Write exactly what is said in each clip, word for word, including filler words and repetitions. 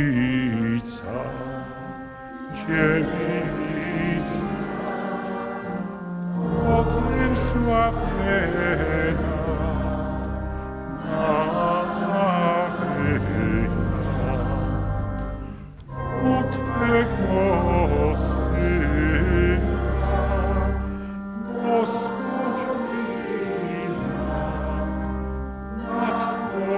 dziewica, okiem sławena, Maryja, u Twego Syna, Gospodzina, Matko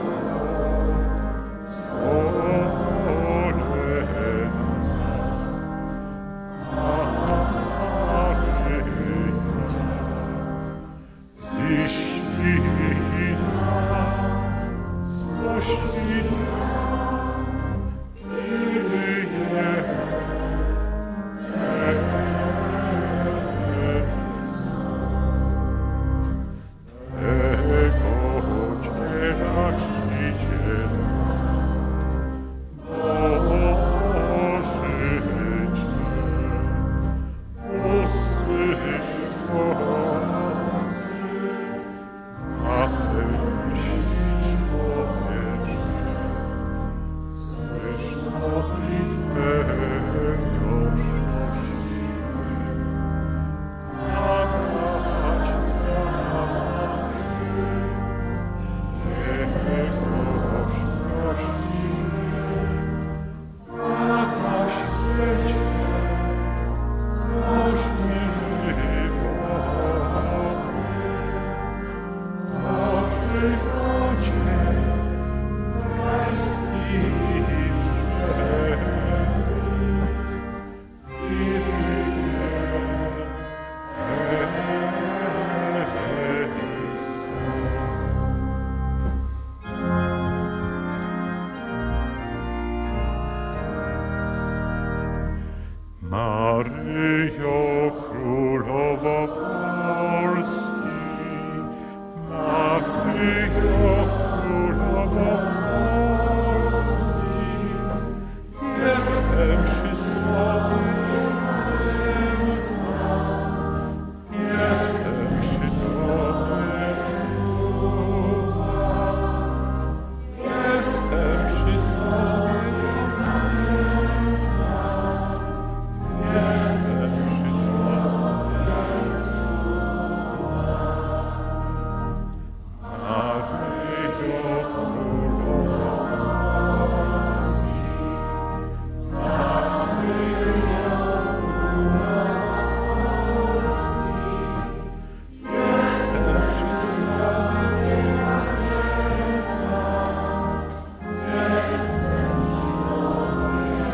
Maryjo, Królowo Polski, Maryjo, Królowo Polski, jestem przy Tobie pamięta, jestem przy Tobie czuwa, jestem przy Tobie pamięta, jestem przy Tobie czuwa. Maryjo, Królowo Polski, Maryjo, Królowo Polski, jestem przy Tobie pamięta, jestem przy Tobie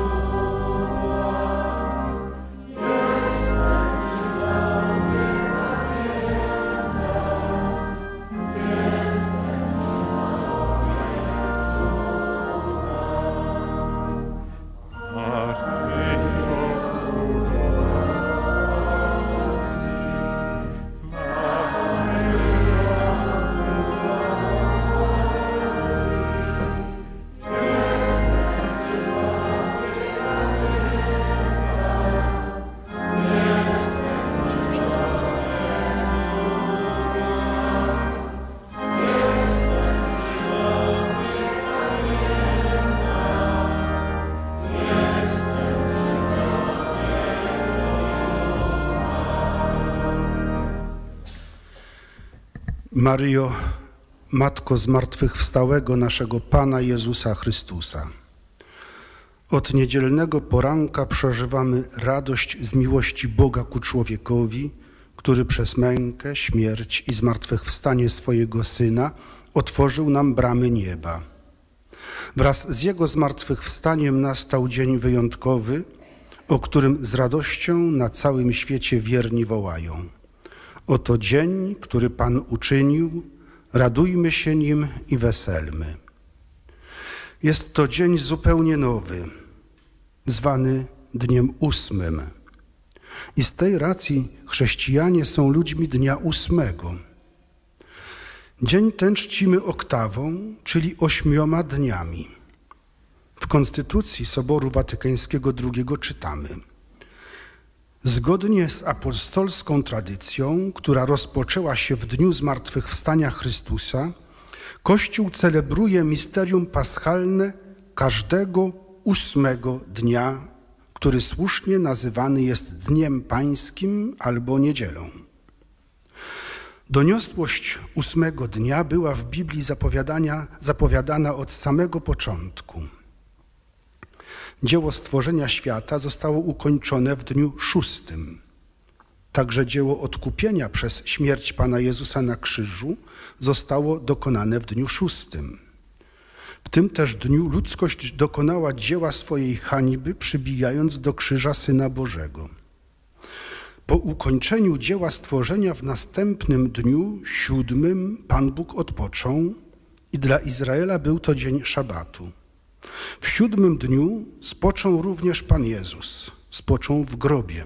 Maryjo, Matko zmartwychwstałego naszego Pana Jezusa Chrystusa, od niedzielnego poranka przeżywamy radość z miłości Boga ku człowiekowi, który przez mękę, śmierć i zmartwychwstanie swojego Syna otworzył nam bramy nieba. Wraz z Jego zmartwychwstaniem nastał dzień wyjątkowy, o którym z radością na całym świecie wierni wołają. Oto dzień, który Pan uczynił, radujmy się nim i weselmy. Jest to dzień zupełnie nowy, zwany dniem ósmym. I z tej racji chrześcijanie są ludźmi dnia ósmego. Dzień ten czcimy oktawą, czyli ośmioma dniami. W Konstytucji Soboru Watykańskiego drugiego czytamy: zgodnie z apostolską tradycją, która rozpoczęła się w dniu zmartwychwstania Chrystusa, Kościół celebruje misterium paschalne każdego ósmego dnia, który słusznie nazywany jest Dniem Pańskim albo Niedzielą. Doniosłość ósmego dnia była w Biblii zapowiadana od samego początku. Dzieło stworzenia świata zostało ukończone w dniu szóstym. Także dzieło odkupienia przez śmierć Pana Jezusa na krzyżu zostało dokonane w dniu szóstym. W tym też dniu ludzkość dokonała dzieła swojej hańby, przybijając do krzyża Syna Bożego. Po ukończeniu dzieła stworzenia w następnym dniu, siódmym, Pan Bóg odpoczął i dla Izraela był to dzień szabatu. W siódmym dniu spoczął również Pan Jezus, spoczął w grobie.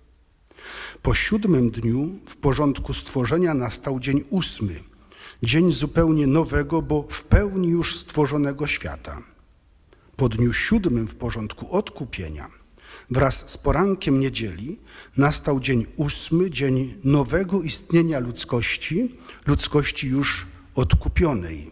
Po siódmym dniu w porządku stworzenia nastał dzień ósmy, dzień zupełnie nowego, bo w pełni już stworzonego świata. Po dniu siódmym w porządku odkupienia wraz z porankiem niedzieli nastał dzień ósmy, dzień nowego istnienia ludzkości, ludzkości już odkupionej.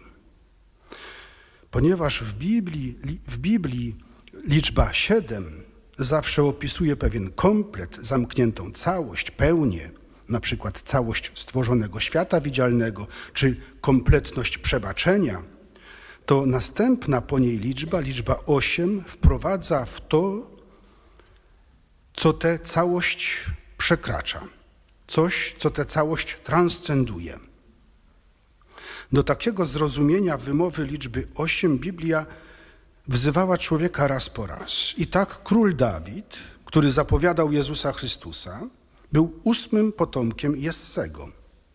Ponieważ w Biblii, w Biblii liczba siedem zawsze opisuje pewien komplet, zamkniętą całość, pełnię, na przykład całość stworzonego świata widzialnego, czy kompletność przebaczenia, to następna po niej liczba, liczba osiem, wprowadza w to, co tę całość przekracza, coś, co tę całość transcenduje. Do takiego zrozumienia wymowy liczby osiem Biblia wzywała człowieka raz po raz. I tak król Dawid, który zapowiadał Jezusa Chrystusa, był ósmym potomkiem Jessego.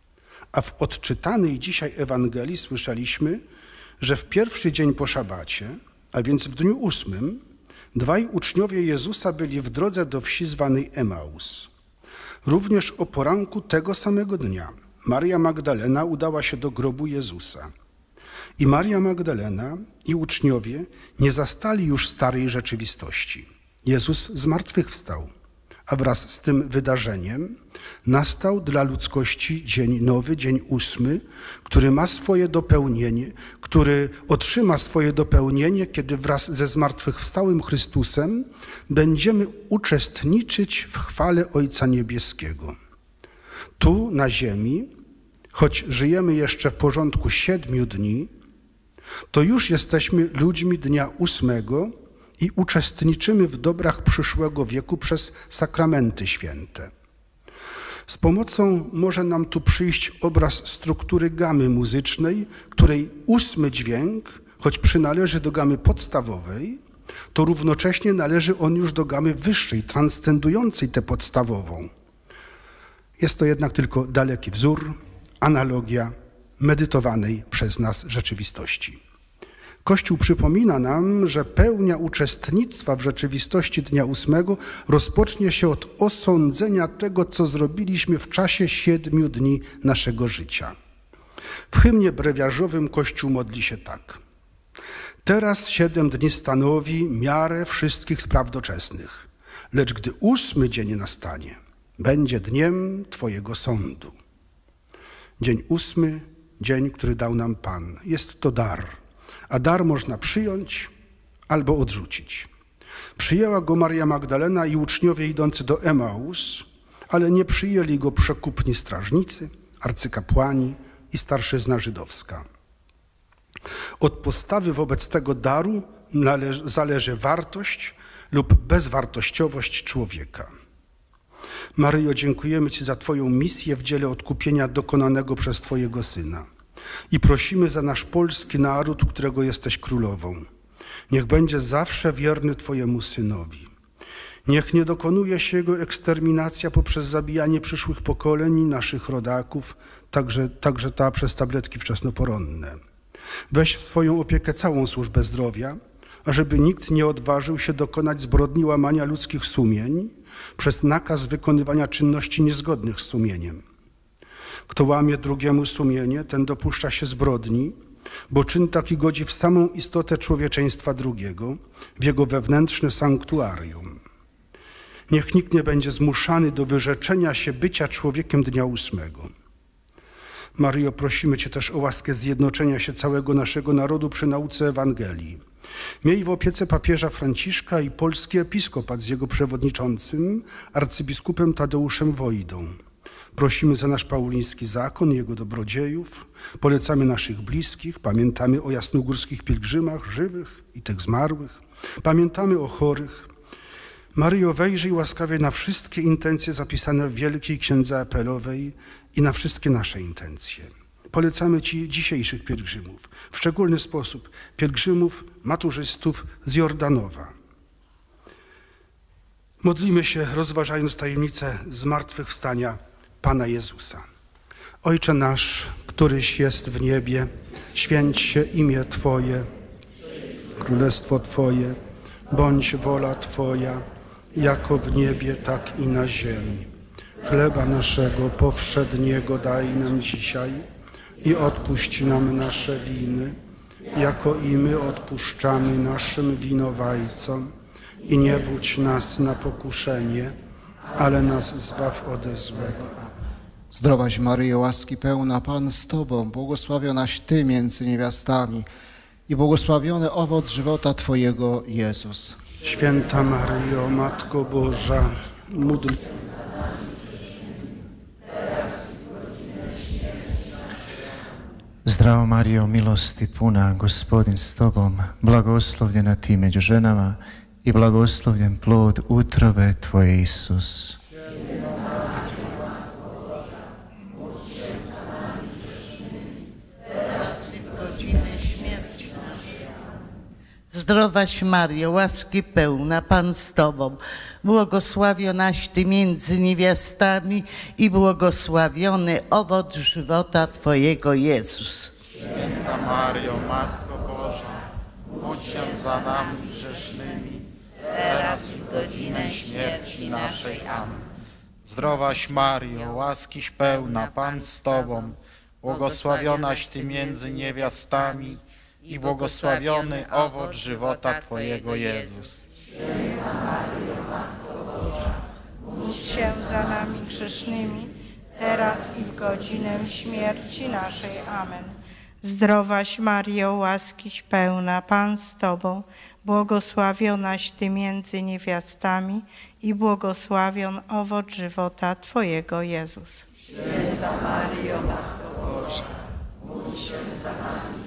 A w odczytanej dzisiaj Ewangelii słyszeliśmy, że w pierwszy dzień po szabacie, a więc w dniu ósmym, dwaj uczniowie Jezusa byli w drodze do wsi zwanej Emaus. Również o poranku tego samego dnia Maria Magdalena udała się do grobu Jezusa. I Maria Magdalena i uczniowie nie zastali już starej rzeczywistości. Jezus zmartwychwstał, a wraz z tym wydarzeniem nastał dla ludzkości dzień nowy, dzień ósmy, który ma swoje dopełnienie, który otrzyma swoje dopełnienie, kiedy wraz ze zmartwychwstałym Chrystusem będziemy uczestniczyć w chwale Ojca Niebieskiego. Tu na ziemi, choć żyjemy jeszcze w porządku siedmiu dni, to już jesteśmy ludźmi dnia ósmego i uczestniczymy w dobrach przyszłego wieku przez sakramenty święte. Z pomocą może nam tu przyjść obraz struktury gamy muzycznej, której ósmy dźwięk, choć przynależy do gamy podstawowej, to równocześnie należy on już do gamy wyższej, transcendującej tę podstawową. Jest to jednak tylko daleki wzór, analogia medytowanej przez nas rzeczywistości. Kościół przypomina nam, że pełnia uczestnictwa w rzeczywistości dnia ósmego rozpocznie się od osądzenia tego, co zrobiliśmy w czasie siedmiu dni naszego życia. W hymnie brewiarzowym Kościół modli się tak. Teraz siedem dni stanowi miarę wszystkich spraw doczesnych, lecz gdy ósmy dzień nastanie, będzie dniem Twojego sądu. Dzień ósmy, dzień, który dał nam Pan. Jest to dar, a dar można przyjąć albo odrzucić. Przyjęła go Maria Magdalena i uczniowie idący do Emaus, ale nie przyjęli go przekupni strażnicy, arcykapłani i starszyzna żydowska. Od postawy wobec tego daru należy, zależy wartość lub bezwartościowość człowieka. Maryjo, dziękujemy Ci za Twoją misję w dziele odkupienia dokonanego przez Twojego Syna i prosimy za nasz polski naród, którego jesteś królową. Niech będzie zawsze wierny Twojemu Synowi. Niech nie dokonuje się jego eksterminacja poprzez zabijanie przyszłych pokoleń, naszych rodaków, także, także ta przez tabletki wczesnoporonne. Weź w swoją opiekę całą służbę zdrowia, ażeby nikt nie odważył się dokonać zbrodni łamania ludzkich sumień przez nakaz wykonywania czynności niezgodnych z sumieniem. Kto łamie drugiemu sumienie, ten dopuszcza się zbrodni, bo czyn taki godzi w samą istotę człowieczeństwa drugiego, w jego wewnętrzne sanktuarium. Niech nikt nie będzie zmuszany do wyrzeczenia się bycia człowiekiem dnia ósmego. Maryjo, prosimy Cię też o łaskę zjednoczenia się całego naszego narodu przy nauce Ewangelii. Miej w opiece papieża Franciszka i polski episkopat z jego przewodniczącym, arcybiskupem Tadeuszem Wojdą. Prosimy za nasz pauliński zakon i jego dobrodziejów, polecamy naszych bliskich, pamiętamy o jasnogórskich pielgrzymach żywych i tych zmarłych, pamiętamy o chorych. Maryjo, wejrzyj łaskawie na wszystkie intencje zapisane w Wielkiej Księdze Apelowej i na wszystkie nasze intencje. Polecamy Ci dzisiejszych pielgrzymów, w szczególny sposób pielgrzymów, maturzystów z Jordanowa. Modlimy się, rozważając tajemnicę zmartwychwstania Pana Jezusa. Ojcze nasz, któryś jest w niebie, święć się imię Twoje, królestwo Twoje, bądź wola Twoja, jako w niebie, tak i na ziemi. Chleba naszego powszedniego daj nam dzisiaj i odpuść nam nasze winy, jako i my odpuszczamy naszym winowajcom. I nie wódź nas na pokuszenie, ale nas zbaw ode złego. Zdrowaś Maryjo, łaski pełna, Pan z Tobą, błogosławionaś Ty między niewiastami i błogosławiony owoc żywota Twojego, Jezus. Święta Maryjo, Matko Boża, módl Zdravo Mario, milosti puna, Gospodin s Tobom, blagoslovljena Ti među ženama i blagoslovljen plod utrobe Tvoje, Isus. Zdrowaś Mario, łaski pełna, Pan z Tobą, błogosławionaś Ty między niewiastami i błogosławiony owoc żywota Twojego, Jezus. Święta Mario, Matko Boża, módl się za nami grzesznymi, teraz i w godzinę śmierci naszej. Amen. Zdrowaś Mario, łaskiś pełna, Pan z Tobą, błogosławionaś Ty między niewiastami i błogosławiony owoc żywota Twojego, Jezus. Święta Maryjo, Matko Boża, módl się za nami grzesznymi, teraz i w godzinę śmierci naszej. Amen. Zdrowaś Maryjo, łaskiś pełna, Pan z Tobą, błogosławionaś Ty między niewiastami i błogosławion owoc żywota Twojego, Jezus. Święta Maryjo, Matko Boża, módl się za nami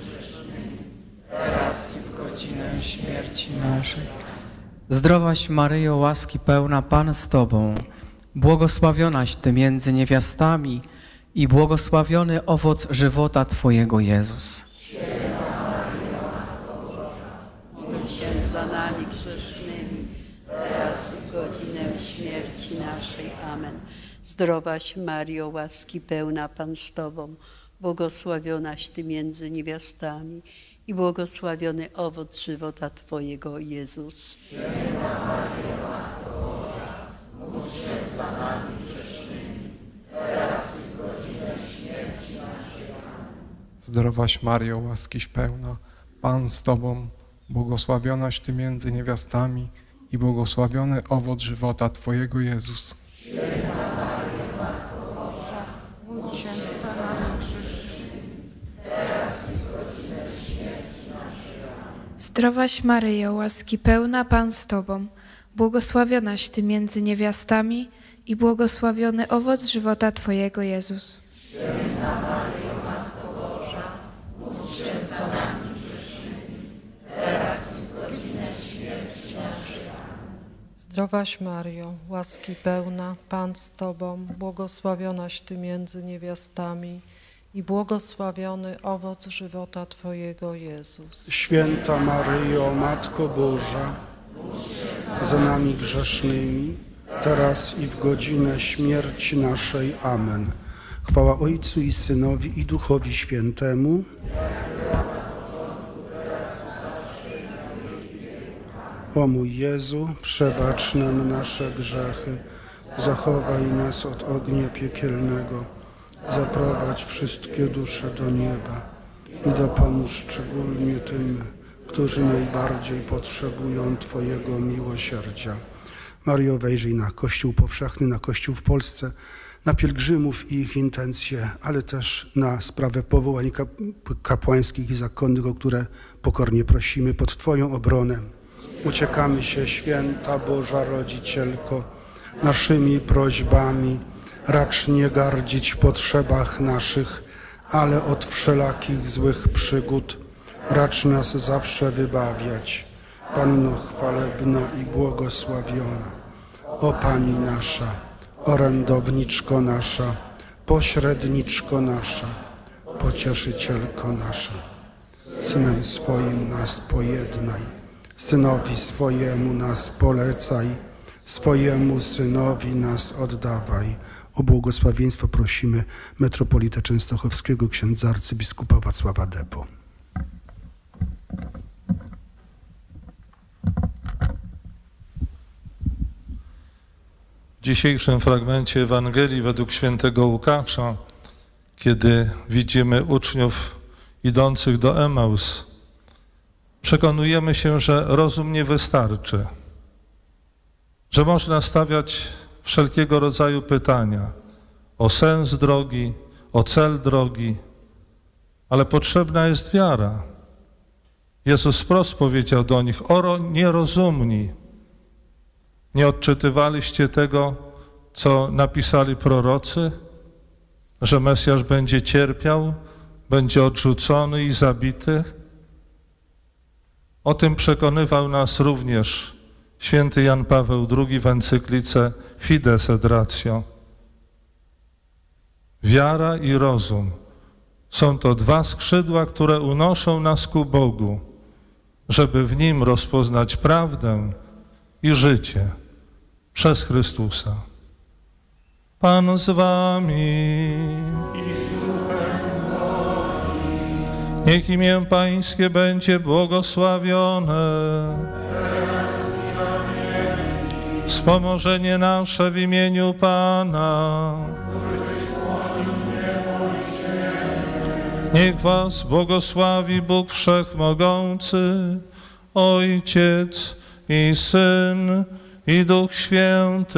teraz i w godzinę śmierci naszej. Zdrowaś Maryjo, łaski pełna, Pan z Tobą, błogosławionaś Ty między niewiastami i błogosławiony owoc żywota Twojego, Jezus. Święta Maryjo, Matko Boża, módl się za nami grzesznymi, teraz i w godzinę śmierci naszej. Amen. Zdrowaś Maryjo, łaski pełna, Pan z Tobą, błogosławionaś Ty między niewiastami i błogosławiony owoc żywota Twojego, Jezus. Święta Maryjo, Matko Boża, módl się za nami grzesznymi, teraz i w godzinę śmierci naszej. Amen. Zdrowaś Maryjo, łaskiś pełna, Pan z Tobą, błogosławionaś Ty między niewiastami i błogosławiony owoc żywota Twojego, Jezus. Święta Maryjo, Matko Boża, Módl się za nami grzesznymi, teraz i w godzinę śmierci naszej. Amen. Zdrowaś Maryjo, łaski pełna, Pan z Tobą, błogosławionaś Ty między niewiastami i błogosławiony owoc żywota Twojego, Jezus. Święta Maryjo, Matko Boża, módl się za nami grzesznymi, teraz i w godzinę śmierci naszej. Zdrowaś Maryjo, łaski pełna, Pan z Tobą, błogosławionaś Ty między niewiastami i błogosławiony owoc żywota Twojego, Jezus. Święta Maryjo, Matko Boża, za nami grzesznymi, teraz i w godzinę śmierci naszej. Amen. Chwała Ojcu i Synowi i Duchowi Świętemu. O mój Jezu, przebacz nam nasze grzechy, zachowaj nas od ognia piekielnego, zaprowadź wszystkie dusze do nieba i dopomóż szczególnie tym, którzy najbardziej potrzebują Twojego miłosierdzia. Maryjo, wejrzyj na Kościół powszechny, na Kościół w Polsce, na pielgrzymów i ich intencje, ale też na sprawę powołań kapłańskich i zakonnych, o które pokornie prosimy pod Twoją obronę. Uciekamy się, święta Boża Rodzicielko, naszymi prośbami, racz nie gardzić w potrzebach naszych, ale od wszelakich złych przygód racz nas zawsze wybawiać. Panno chwalebna i błogosławiona, o Pani nasza, orędowniczko nasza, pośredniczko nasza, pocieszycielko nasza. Synem swoim nas pojednaj, Synowi swojemu nas polecaj, swojemu Synowi nas oddawaj. O błogosławieństwo prosimy metropolitę częstochowskiego, księdza arcybiskupa Wacława Depo. W dzisiejszym fragmencie Ewangelii według świętego Łukasza, kiedy widzimy uczniów idących do Emaus, przekonujemy się, że rozum nie wystarczy, że można stawiać wszelkiego rodzaju pytania o sens drogi, o cel drogi, ale potrzebna jest wiara. Jezus wprost powiedział do nich: o nierozumni, nie odczytywaliście tego, co napisali prorocy, że Mesjasz będzie cierpiał, będzie odrzucony i zabity? O tym przekonywał nas również święty Jan Paweł drugi w encyklice Fides et Ratio. Wiara i rozum są to dwa skrzydła, które unoszą nas ku Bogu, żeby w Nim rozpoznać prawdę i życie przez Chrystusa. Pan z wami. Niech imię Pańskie będzie błogosławione. Wspomożenie nasze w imieniu Pana. Niech was błogosławi Bóg Wszechmogący, Ojciec i Syn i Duch Święty.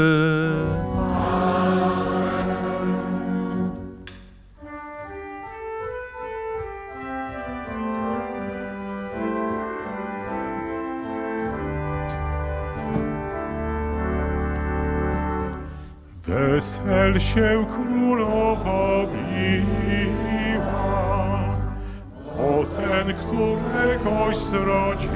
Wesel się królowo miła, o ten, któregoś zrodziła.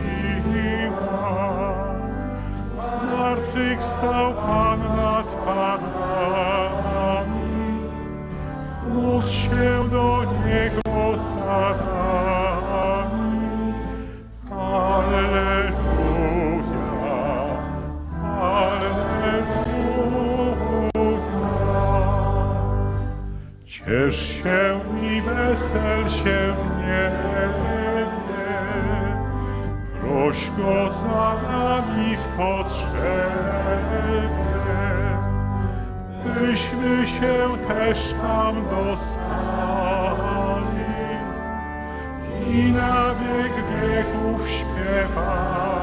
Zmartwychwstał Pan nad panami, módl się do Niego za nami. Alleluja, alleluja. Ciesz się i wesel się w niebie, proś Go za nami w potrzebie, byśmy się też tam dostali i na wiek wieków śpiewali.